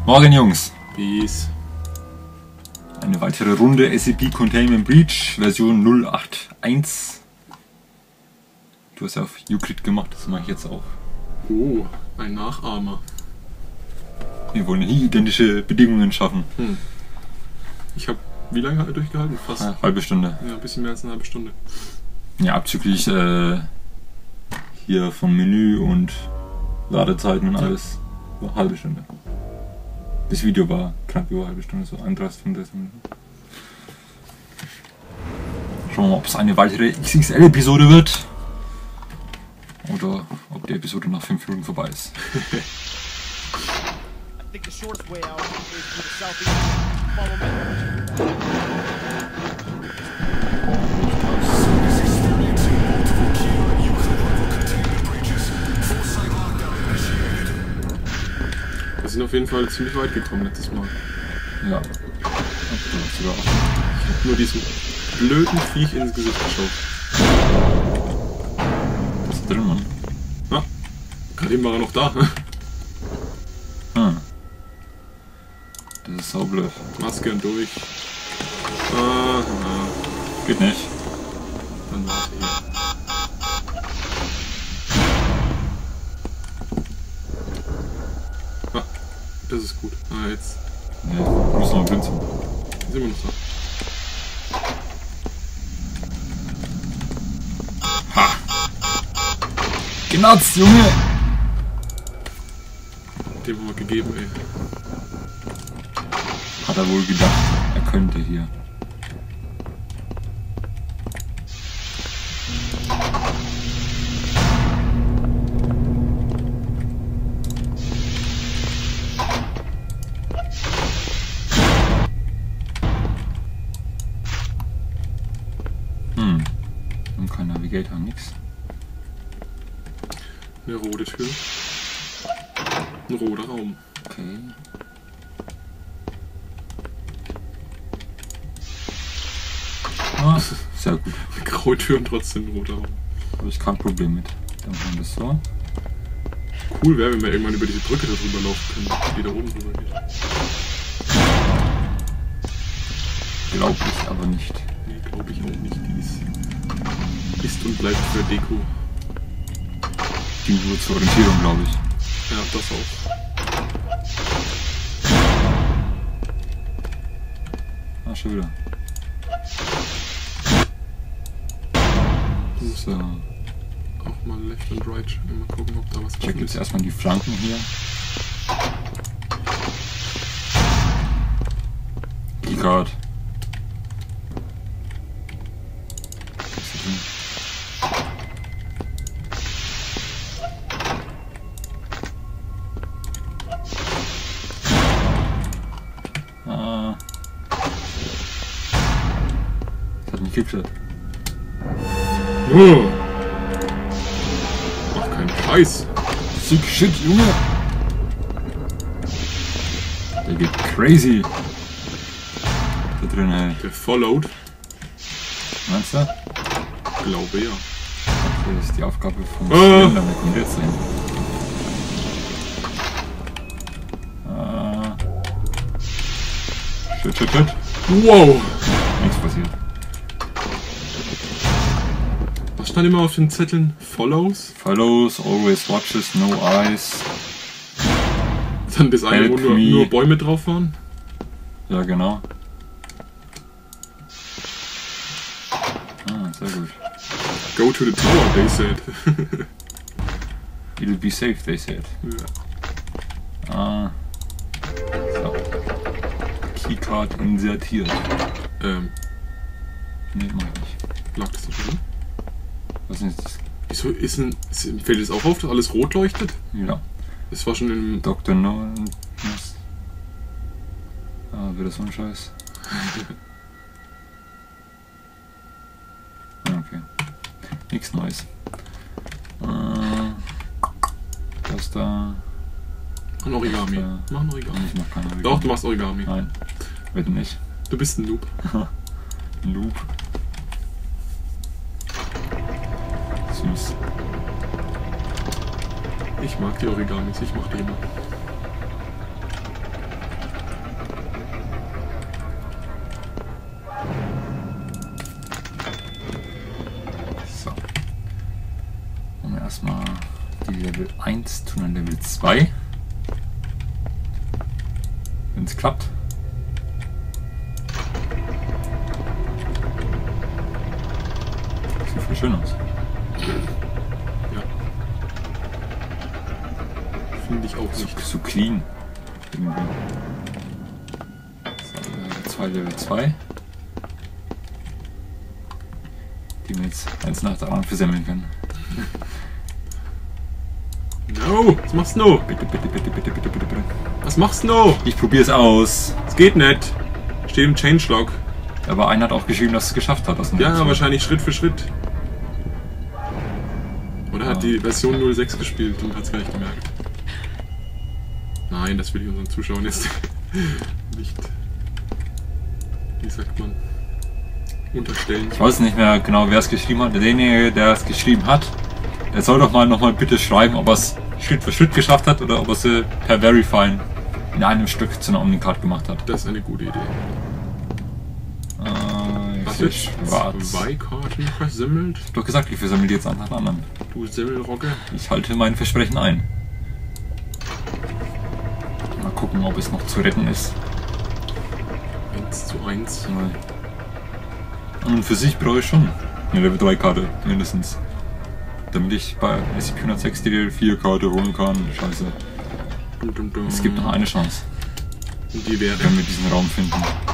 Morgen, Jungs. Peace. Eine weitere Runde SCP Containment Breach, Version 081. Du hast ja auf Euclid gemacht, das mache ich jetzt auch. Oh, ein Nachahmer. Wir wollen hier identische Bedingungen schaffen. Ich habe, wie lange hat er durchgehalten? Fast. Eine halbe Stunde. Ja, ein bisschen mehr als eine halbe Stunde. Ja, abzüglich hier vom Menü und Ladezeiten und alles. So eine halbe Stunde. Das Video war knapp über eine halbe Stunde, so 31, 35 Minuten. Schauen wir mal, ob es eine weitere XXL-Episode wird. Oder ob die Episode nach 5 Minuten vorbei ist. I think the shortest way out is to the southeast. Follow me. Wir sind auf jeden Fall ziemlich weit gekommen letztes Mal. Ja. Sogar auch. Ich hab nur diesem blöden Viech ins Gesicht geschaut. Was ist drin, Mann? Ja, gerade eben war er noch da. Das ist saublöd. Maske und durch. Geht nicht. Dann warte hier. Ah, das ist gut. Ah, jetzt Nee, wir müssen noch blind sein. sind wir noch da. Ha! Genatzt, Junge! Dem haben wir gegeben, ey. Hat er wohl gedacht, er könnte hier. Und kein Navigator, nix. Eine rote Tür. Ein roter Raum. Okay. Ah, sehr gut. Eine graue Tür und trotzdem ein roter Raum. Habe ich kein Problem mit. Dann machen wir das so. Cool wäre, wenn wir irgendwann über diese Brücke da drüber laufen können, die da oben drüber geht. Glaube ich aber nicht. Nee, glaube ich auch nicht. Die ist und bleibt für Deko. Die nur zur Orientierung, glaube ich. Ja, das auch. Ah, schon wieder. So. Auch mal left and right. Mal gucken, ob da was Check jetzt erstmal die Flanken hier. Keycard. Was ist da drin? Ah. Das hat mich gekriegt. Oh. Ach, kein Scheiß. Sick shit, Junge! Der geht crazy! Da drin, ey. Der followed. Meinst du? Glaube ja. Das ist die Aufgabe vom Zylinder, der kommt jetzt hin. Shit. Wow. Nichts passiert. Was stand immer auf den Zetteln? Follows? Follows, always watches, no eyes. Dann das eine, wo Help me. nur Bäume drauf waren? Ja, genau. Ah, sehr gut. Go to the tower, they said. It'll be safe, they said. Ja. Ah. So. Keycard insertiert. Nee, mach ich nicht. Lag das da drin? Was ist das? Wieso ist ein. Fällt es auch auf, dass alles rot leuchtet? Ja. Das war schon im. Dr. No. Ah, wieder so ein Scheiß. Okay. Nichts Neues. Das da. Ein Origami. Mach ein Origami. Ich mach kein Origami. Doch, du machst Origami. Nein, bitte nicht. Du bist ein Noob. Loop. Süß. Ich mag die Origamis, ich mach die immer. Jetzt tun wir Level 2. Wenn es klappt. Sieht voll schön aus. Ja. Finde ich auch nicht. So clean. Irgendwie. So, Level 2. Die wir jetzt eins nach der anderen versemmeln können. No! Was machst du? Bitte, bitte, bitte, bitte, bitte, bitte, bitte. Was machst du? Ich probier's aus. Es geht nicht. Steht im Changelog. Aber einer hat auch geschrieben, dass es geschafft hat. Ja, wahrscheinlich Schritt für Schritt. Oder hat Ja. die Version 06 gespielt und hat es gar nicht gemerkt. Nein, das will ich unseren Zuschauern jetzt nicht. Wie sagt man? Unterstellen. Ich weiß nicht mehr genau, wer es geschrieben hat. Derjenige, der es geschrieben hat, der soll doch mal nochmal bitte schreiben, ob er es Schritt für Schritt geschafft hat oder ob er es per Verifying in einem Stück zu einer Omnicard gemacht hat. Das ist eine gute Idee. Ich Hast sehe du schwarz. 2 Karten versemmelt? Ich hab doch gesagt, ich versammle die jetzt an nach anderen. Du Semmelrogge. Ich halte mein Versprechen ein. Mal gucken, ob es noch zu retten ist. 1:1. Und für sich brauche ich schon eine Level 3 Karte, mindestens. Damit ich bei SCP-106 die Level 4 Karte holen kann. Scheiße. Es gibt noch eine Chance, Und die wäre. wenn wir diesen Raum finden.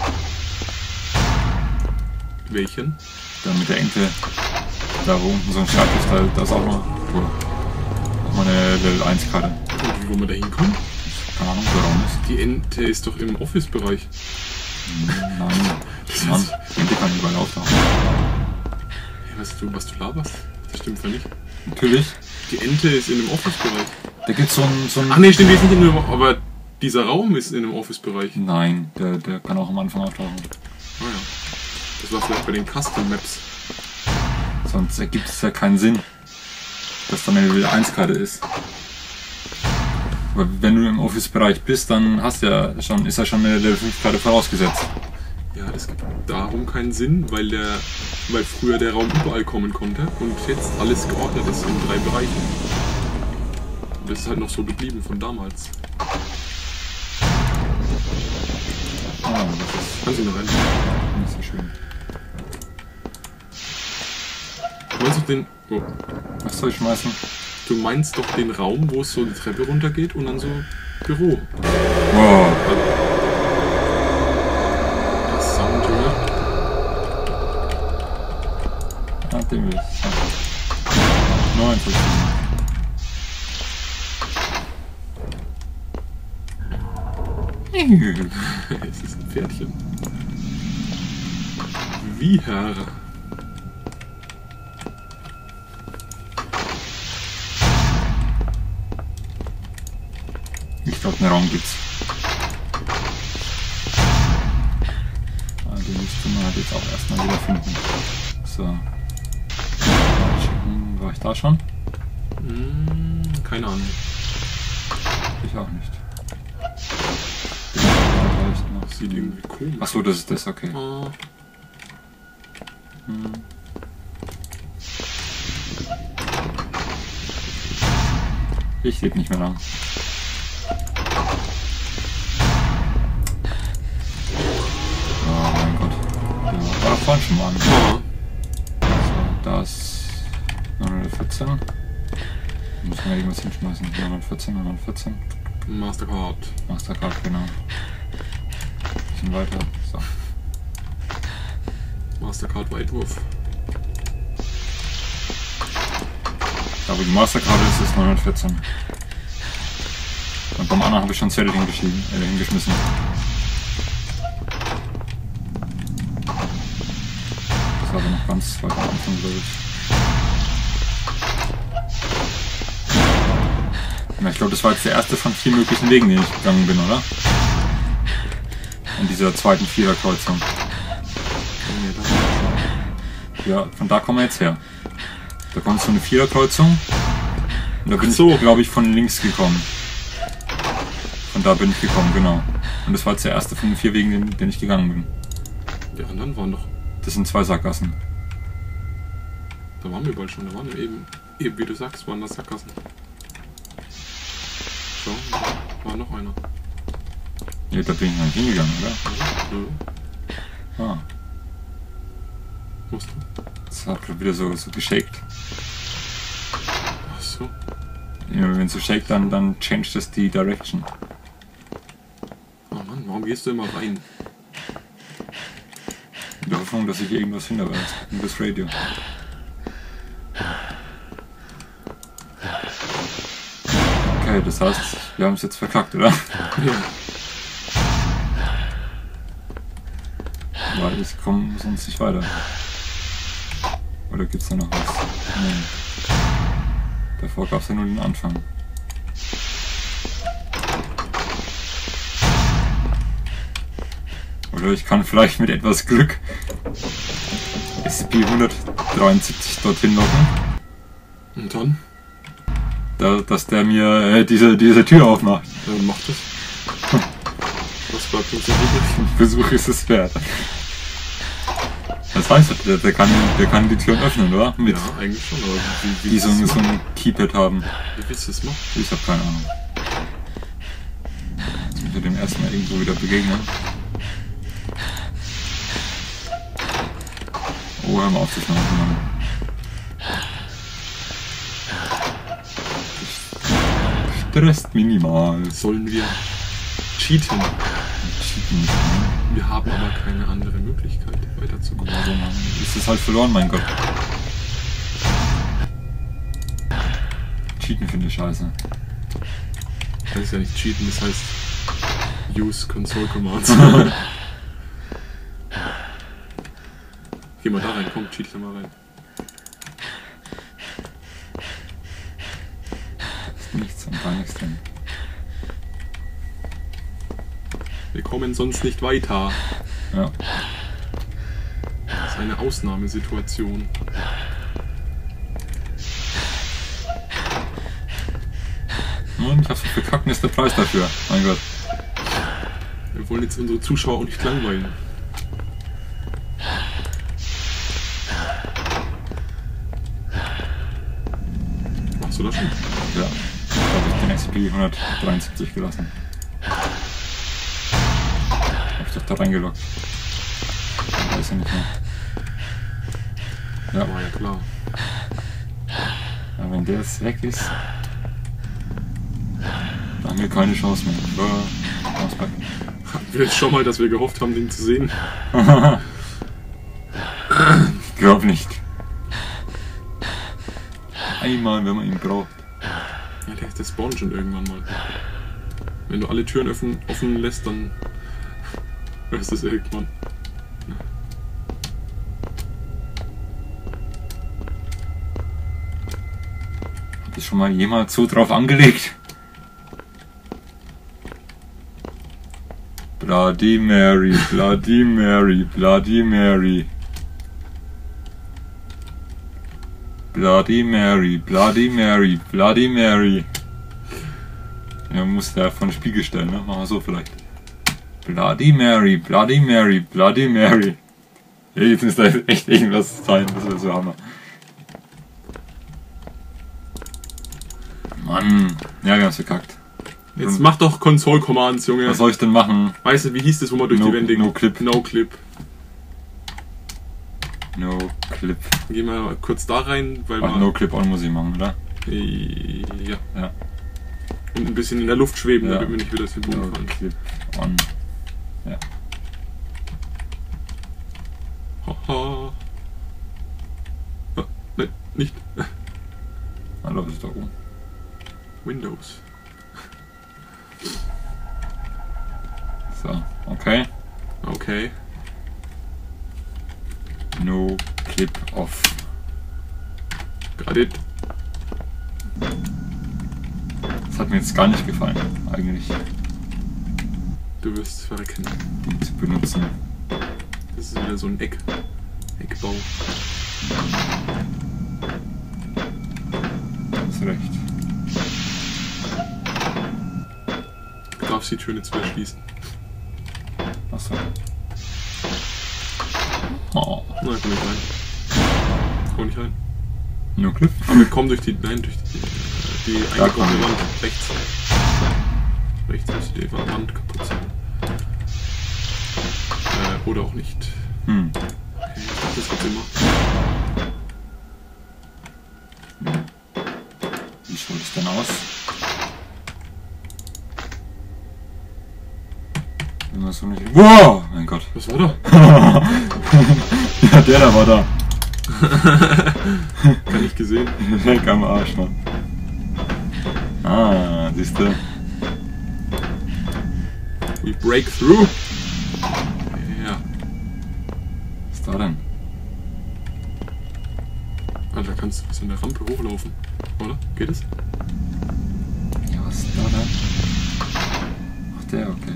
Welchen? Dann mit der Ente. Da wo unten so ein Schreibtisch, da ist auch noch. Auch mal eine Level 1 Karte. Und wo wir da hinkommen? Keine Ahnung, wo der Raum ist. Die Ente ist doch im Office-Bereich. Nein. Mann, die Ente kann überall auftauchen. Hey, was du laberst? Das stimmt ja nicht. Natürlich. Die Ente ist in dem Office-Bereich. Da gibt's so ein. Ach nee, stimmt, die ist nicht in dem, aber dieser Raum ist in dem Office-Bereich. Nein, der kann auch am Anfang auftauchen. Ah ja. Das war vielleicht bei den Custom Maps. Sonst ergibt es ja keinen Sinn, dass da eine Level 1 Karte ist. Aber wenn du im Office-Bereich bist, dann ist ja schon eine Level 5 Karte vorausgesetzt. Ja, das gibt darum keinen Sinn, weil früher der Raum überall kommen konnte und jetzt alles geordnet ist in 3 Bereichen. Und das ist halt noch so geblieben von damals. Ah, das ist Kannst du noch rein? nicht so schön. Meinst du den. Oh. Was soll ich schmeißen? Du meinst doch den Raum, wo es so die Treppe runtergeht und dann so Büro. Wow. Das Sound, Junge. Ah, den will ich. 90. Es ist ein Pferdchen. Wie Herr. Ich glaube, einen Raum gibt's. Den müsste man halt jetzt auch erstmal wieder finden. So. War ich da schon? Keine Ahnung. Ich auch nicht. Sieht irgendwie komisch. Achso, das ist das, okay. Ah. Ich lebe nicht mehr lang. Oh mein Gott. Ja, war vorhin schon mal an. Ah. So, da ist 914. Da müssen wir irgendwas hinschmeißen. 914, 914. Mastercard. Mastercard, genau. Bisschen weiter. So. Mastercard Weitwurf. Da wo die Mastercard ist, ist 914. Und beim anderen habe ich schon Zettel hingeschmissen. Das war aber noch ganz weit am Anfang, glaube ich. Ja, ich glaube, das war jetzt der erste von 4 möglichen Wegen, den ich gegangen bin, oder? In dieser zweiten Viererkreuzung. Ja, von da kommen wir jetzt her. Da kommt so eine Viererkreuzung. Und da bin so. ich, glaube ich, von links gekommen. Von da bin ich gekommen, genau. Und das war jetzt der erste von den 4 Wegen, den ich gegangen bin. Die anderen waren doch. Das sind 2 Sackgassen. Da waren wir bald schon. Da waren wir eben wie du sagst, waren das Sackgassen. Schau, da war noch einer. Ja, da bin ich noch nicht hingegangen, oder? Ja. Ah, Musst du? das hat gerade wieder so geshakt. Ach so. Ja, wenn es so shakt, dann changed das die Direction. Oh Mann, warum gehst du immer rein? In der Hoffnung, dass ich irgendwas finde, aber das Radio. Okay, das heißt, wir haben es jetzt verkackt, oder? Ja. Weil ich komme sonst nicht weiter. Oder gibt's da noch was? Nee. Davor gab's ja nur den Anfang. Oder ich kann vielleicht mit etwas Glück SCP-173 dorthin locken. Und dann? Dass der mir diese Tür aufmacht. Dann macht es. Was bleibt uns übrig? Ein Versuch ist es wert. Das heißt, der kann die Türen öffnen, oder? Mit, Ja, eigentlich schon, aber wie die so ein Keypad haben. Wie willst du das machen? Ich habe keine Ahnung. Jetzt muss ich dem ersten Mal irgendwo wieder begegnen. Oh, hör mal auf, das noch zu machen. Stresst minimal. Sollen wir cheaten? Cheaten nicht, ne? Wir haben aber keine andere Möglichkeit, weiterzukommen. Also, dann ist es halt verloren, mein Gott. Cheaten finde ich scheiße. Das ist ja nicht cheaten, das heißt use Console Commands. Geh mal da rein, komm, cheat da mal rein. Ist nichts und gar nichts drin. Wir kommen sonst nicht weiter. Ja. Das ist eine Ausnahmesituation. Und ich hab's verkackt, ist der Preis dafür. Mein Gott. Wir wollen jetzt unsere Zuschauer auch nicht langweilen. Machst du das schon? Ja. Da habe ich den SCP-173 gelassen. Hab ich doch da reingeloggt. Da ist er nicht mehr. Ja, War ja klar. ja, wenn der jetzt weg ist, dann haben wir keine Chance mehr. Auspacken. Hatten wir jetzt schon mal, dass wir gehofft haben, den zu sehen? Ich glaube nicht. Einmal, wenn man ihn braucht. Ja, der spawnt schon irgendwann mal. Wenn du alle Türen offen lässt, dann hörst du es irgendwann. Hab ich schon mal jemals so drauf angelegt? Bloody Mary, Bloody Mary, Bloody Mary. Bloody Mary, Bloody Mary, Bloody Mary. Ja, man muss ja von Spiegel stellen, ne? Machen wir so vielleicht. Bloody Mary, Bloody Mary, Bloody Mary. Ja, jetzt muss da echt irgendwas sein, das wäre so Hammer. Mann, ja, wir haben's verkackt. Jetzt mach doch Console Commands, Junge. Was soll ich denn machen? Weißt du, wie hieß das, wo man durch die Wände... No Clip. No Clip. No Clip. Gehen wir mal kurz da rein, weil Ach, man... No Clip on muss ich machen, oder? Ja. Ja. Und ein bisschen in der Luft schweben, Ja. damit wir nicht wieder das Symbol No fallen. Clip on. Ja. Haha. Nein, nicht. Hallo, was ist da oben? Windows. So, okay. Okay. No Clip off. Got it. Das hat mir jetzt gar nicht gefallen, eigentlich, Du wirst verrecken. ihn zu benutzen. Das ist wieder so ein Eckbau. Du hast recht. Du darfst die Tür nicht mehr schließen. Achso. Oh. Nein, komm nicht rein. Komm nicht rein. No Clip? Aber komm durch die... Nein, durch die Da eingebaute komm ich. Wand. Rechts. Rechts müsste die Wand kaputt sein. Oder auch nicht. Hm. Okay, das wird immer. Wie schaut es denn aus? Wenn man so nicht. Wow! Mein Gott. Was war da? Ja, der da war da. Gar nicht gesehen. Weg am Arsch, Mann. Ah, siehst du. We break through. Ja. Was ist da denn? Alter, kannst du bis an der Rampe hochlaufen? Oder? Geht es? Ja, was ist da denn? Ach, der, okay.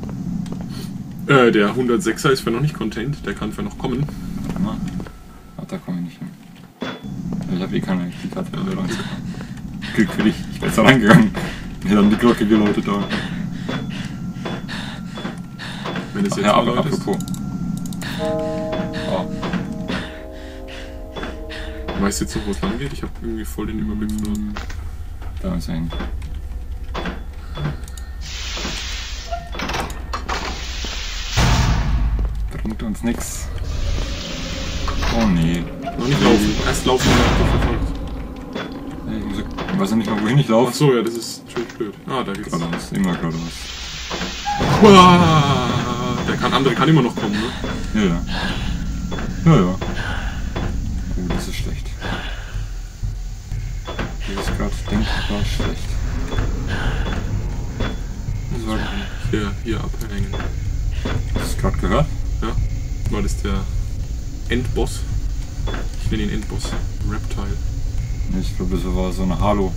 Der 106er ist für noch nicht contained, der kann für noch kommen. Warte mal. Ach, da komme ich nicht hin. Ich habe eh keine Karte mehr reingegangen. Glück für dich, ich bin jetzt da reingegangen. Mir dann die Glocke geläutet da. Wenn es jetzt Ja, mal aber läutet. apropos. Oh. Weißt du jetzt noch, wo es lang geht? Ich habe irgendwie voll den Überblick verloren. Da ist er hin. Bringt uns nix. Oh nee. Noch nicht laufen. Erst laufen und dann verfolgt. Ich weiß ja nicht mal, wohin ich laufe. Achso, ja, das ist natürlich blöd. Ah, da geht's. Geradeaus, immer geradeaus. Uah, andere kann immer noch kommen, ne? Ja, ja. Ja, ja. Oh, das ist schlecht. Das ist gerade denkbar schlecht. Das war hier abhängen. Hast du gerade gehört? Ja, war das der Endboss? Ich nenne ihn Endboss. Reptile. Nee, ich glaube, das war so eine Halo.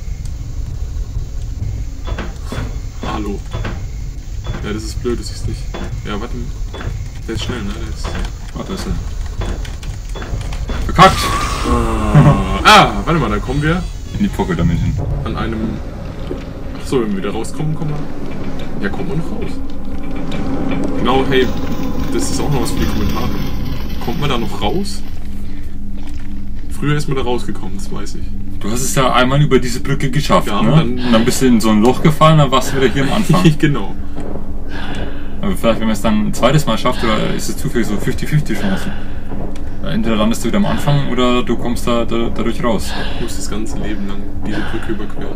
Hallo. Ja, das ist blöd, das ist nicht. Ja, warte. Der ist schnell, ne? Der ist. Warte, ist er. Verkackt! Warte mal, da kommen wir In die Pocket damit hin. an einem. Achso, wenn wir wieder rauskommen, kommen wir. Ja, kommen wir noch raus. Genau, hey, das ist auch noch was für die Kommentare. Kommt man da noch raus? Früher ist man da rausgekommen, das weiß ich. Du hast es ja einmal über diese Brücke geschafft, Ja, ne? und Dann bist du in so ein Loch gefallen, dann warst du wieder hier am Anfang. Genau. Aber vielleicht, wenn man es dann ein zweites Mal schafft, oder ist es zufällig so 50-50 Chancen? Entweder landest du wieder am Anfang oder du kommst dadurch raus. Ich muss das ganze Leben lang diese Brücke überqueren.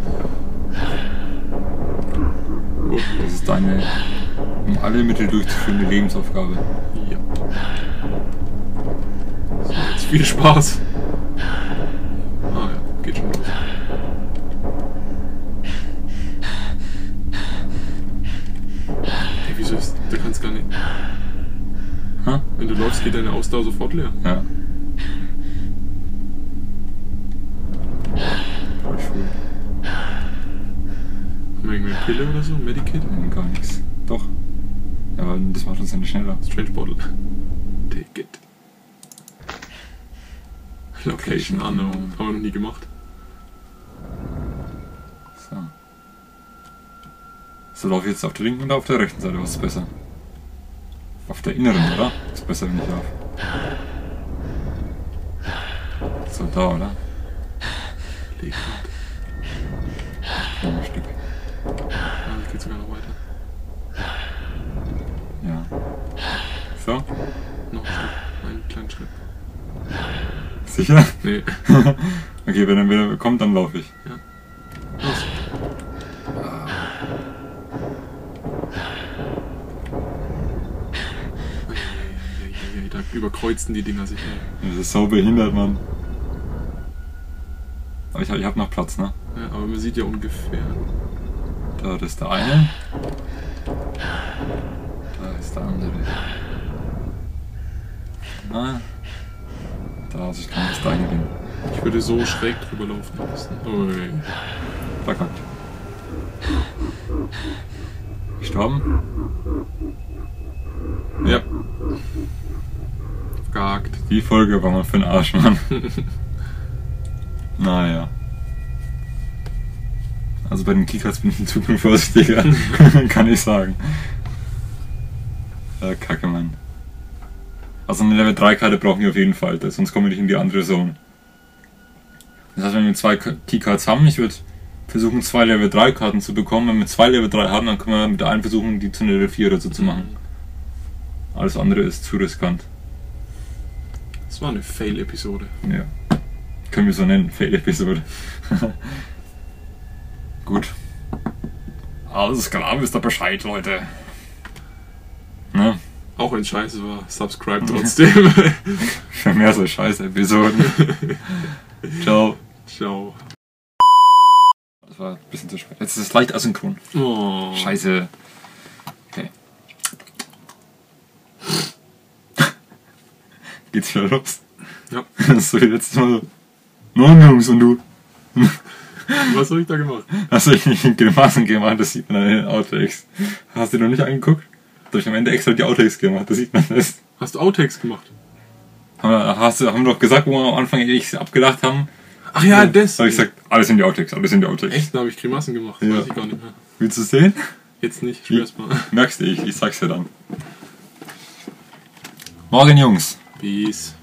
Oh, Das ist deine, um alle Mittel durchzuführende Lebensaufgabe. ja. So, jetzt viel Spaß. Ah ja, geht schon los. Hey, wieso ist. Du kannst gar nicht. Ha? Wenn du läufst, geht deine Ausdauer sofort leer. Ja. Voll schwul. Haben wir irgendwie eine Pille oder so? Medikit? Nein, gar nichts. Doch. Ja, aber das macht uns ja nicht schneller. Strange Bottle. Take it. Location unknown. Haben wir noch nie gemacht. So. So, laufe ich jetzt auf der linken oder auf der rechten Seite? Was ist besser? Auf der inneren, oder? Ist besser, wenn ich laufe. So, da, oder? Leg gut. Noch ein Stück. Ah, das geht sogar noch weiter. Ja. So? Noch ein Stück. Einen kleinen Schritt. Sicher? Nee. Okay, wenn er wieder kommt, dann laufe ich. Ja. Los. Da überkreuzten die Dinger sich. Das ist so behindert, Mann. Aber ich hab noch Platz, ne? Ja, aber man sieht ja ungefähr. Da ist der eine. Da ist der andere. Na. Da, also ich kann das da hingehen. Ich würde so schräg drüber laufen lassen. Ui. Verkackt. Gestorben? Ja. Gehakt. Die Folge war mal für den Arsch, Mann. Naja. Also bei den Keycards bin ich in Zukunft vorsichtiger. Kann ich sagen. Kacke, Mann. Also eine Level 3 Karte brauchen wir auf jeden Fall, sonst kommen wir nicht in die andere Zone. Das heißt, wenn wir 2 Keycards haben, ich würde versuchen 2 Level 3 Karten zu bekommen. Wenn wir 2 Level 3 haben, dann können wir mit der einen versuchen, die zu Level 4 oder so zu machen. Alles andere ist zu riskant. Das war eine Fail-Episode. Ja. Können wir so nennen, Fail-Episode. Gut. Alles klar, wisst ihr Bescheid, Leute. Ne? Auch wenn es scheiße war, subscribe trotzdem. Für mehr so scheiß Episoden. Ciao. Ciao. Das war ein bisschen zu spät. Jetzt ist es leicht asynchron. Oh. Scheiße. Okay. Geht's wieder los? Ja. So wie letztes Mal so. Nein, Jungs, und du? Was habe ich da gemacht? Hast du nicht Grimassen gemacht, das sieht man an den Outtakes. Hast du die noch nicht angeguckt? Da hab ich am Ende extra die Outtakes gemacht, das sieht man das. Hast du Outtakes gemacht? Haben wir doch gesagt, wo wir am Anfang echt abgelacht haben. Ach ja, das. Da hab ich gesagt, alles sind die Outtakes, alles sind die Outtakes. Echt? Da habe ich Grimassen gemacht, Ja. weiß ich gar nicht mehr. Willst du es sehen? Jetzt nicht, schwer's mal. Merkst du, ich sag's dir dann. Morgen, Jungs. Peace.